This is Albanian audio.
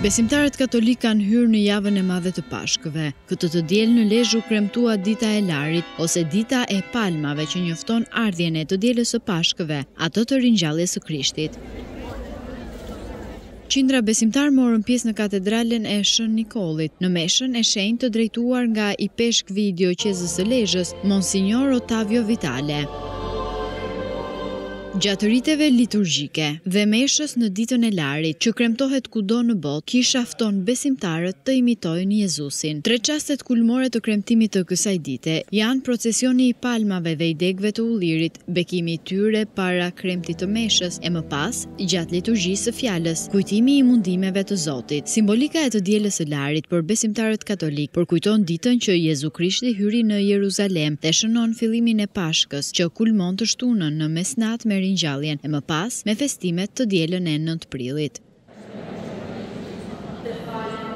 Besimtarët katolik kanë hyrë në javën e madhe të Pashkëve. Këtë të diel në Lezhë u kremtua dita e Larit ose dita e palmave që njofton ardhjen e të dielës së Pashkëve, ato të ringjalljes së Krishtit. Qindra besimtar morën pjesë në katedralen e Shën Nikollit, në meshën e shenjtë të drejtuar nga i peshkvi i dioqezës së Lezhës, Monsignor Ottavio Vitale. Gjatë riteve liturgjike dhe meshës në ditën e Larit, që kremtohet kudo në botë, kisha fton besimtarët të imitojnë Jezusin. 3 çastet kulmore të kremtimit të kësaj dite janë procesioni i palmave dhe i degëve të ullirit, bekimi i tyre para kremtit të meshës, e më pas, gjatë liturgjisë së fjalës, kujtimi i mundimeve të Zotit. Simbolika e të dielës së Larit për besimtarët katolik përkujton ditën që Jezu Krishti hyri në Jeruzalem dhe shënon fillimin e Pashkës, që kulmon të shtunën në mesnatë me ringjalljen e më pas me festimet të dielën e 9 prillit.